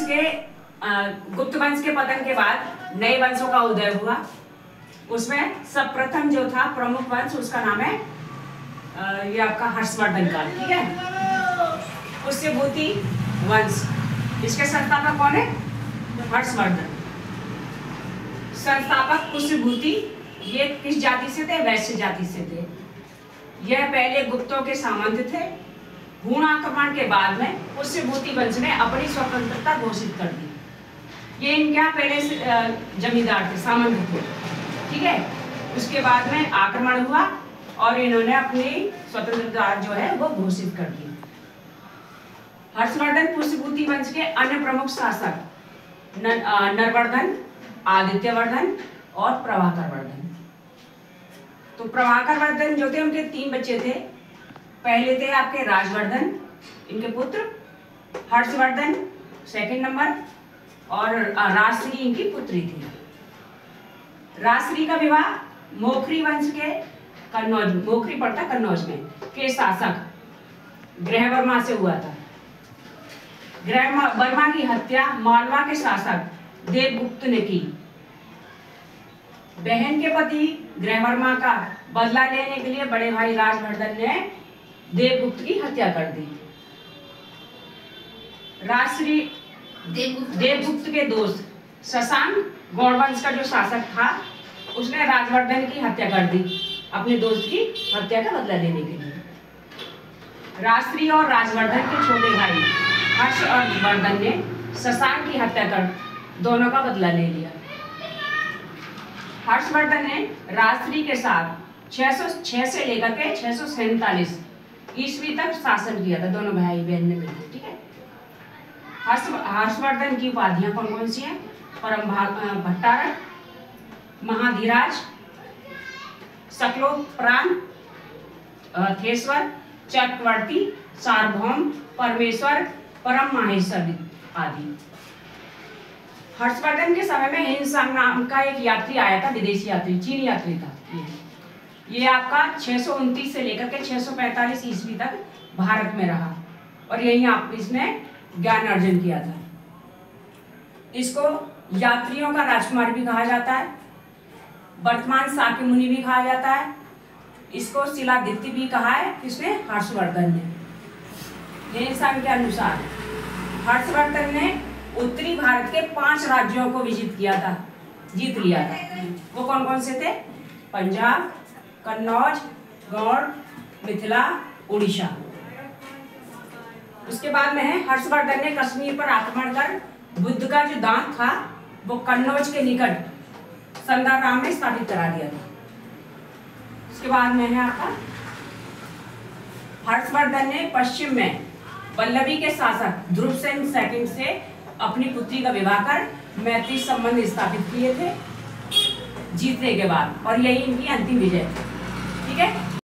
के गुप्त वंश के पतन के बाद नए वंशों का उदय हुआ। उसमें सबप्रथम जो था प्रमुख वंश, उसका नाम है ये आपका हर्षवर्धन काल। ठीक है, पुष्यभूति वंश, इसके संस्थापक कौन है? हर्षवर्धन। संस्थापक पुष्यभूति, ये किस जाति से थे? वैश्य जाति से थे। यह पहले गुप्तों के सामंत थे। हूण आक्रमण के बाद में पुष्यभूति वंश ने अपनी स्वतंत्रता घोषित कर दी। ये इनके यहाँ पहले से जमींदार थे, सामंत थे। ठीक है, उसके बाद में आक्रमण हुआ और इन्होंने अपनी स्वतंत्रता जो है वो घोषित कर दी। हर्षवर्धन पुष्यभूति वंश के अन्य प्रमुख शासक नरवर्धन, आदित्यवर्धन और प्रभाकर वर्धन। तो प्रभाकर वर्धन जो थे, उनके 3 बच्चे थे। पहले थे आपके राजवर्धन, इनके पुत्र, हर्षवर्धन सेकंड नंबर, और राजश्री इनकी पुत्री थी। राजश्री का विवाह मोखरी वंश के कन्नौज, मोखरी पड़ता कन्नौज में, के शासक ग्रहवर्मा से हुआ था। ग्रहवर्मा की हत्या मालवा के शासक देवगुप्त ने की। बहन के पति ग्रहवर्मा का बदला लेने के लिए बड़े भाई राजवर्धन ने देवगुप्त की हत्या कर दी। राजश्री देवगुप्त के दोस्त शशांक, गौड़ वंश का जो शासक था, उसने राजवर्धन की हत्या कर दी अपने दोस्त की हत्या का बदला लेने के लिए। राजश्री और राजवर्धन के छोटे भाई हर्ष और वर्धन ने शशांक की हत्या कर दोनों का बदला ले लिया। हर्षवर्धन ने राजश्री के साथ 606 से लेकर के 647 ईस्वी तक शासन किया था, दोनों भाई बहन ने मिलकर। ठीक है, हर्षवर्धन की उपाधियां कौन कौन सी हैं? परम भट्टारक, महाधीराज, सकलोपरान, थेश्वर, चक्रवर्ती, सार्वभौम, परमेश्वर, परम माहेश्वर आदि। हर्षवर्धन के समय में हिंदुस्तान नाम का एक यात्री आया था, विदेशी यात्री, चीनी यात्री था। ये आपका 629 से लेकर के 645 ईस्वी तक भारत में रहा और यहीं आप इसने ज्ञान अर्जन किया था। इसको यात्रियों का राजकुमार भी कहा जाता है, वर्तमान शाक्य मुनि भी कहा जाता है, इसको शिलादित्य भी कहा है। किसने? हर्षवर्धन ने। हिंदुस्तान के अनुसार हर्षवर्धन ने उत्तरी भारत के 5 राज्यों को विजित किया था, जीत लिया था। वो कौन कौन से थे? पंजाब, कन्नौज, गौड़, मिथिला, उड़ीसा। उसके बाद में है हर्षवर्धन ने कश्मीर पर आक्रमण कर बुद्ध का जो दांत था वो कन्नौज के निकट संदाराम में स्थापित करा दिया था। उसके बाद में है आपका हर्षवर्धन ने पश्चिम में वल्लभी के शासक ध्रुवसेन सेकंड से अपनी पुत्री का विवाह कर मैत्री संबंध स्थापित किए थे जीतने के बाद, और यही इनकी अंतिम विजय। ठीक है।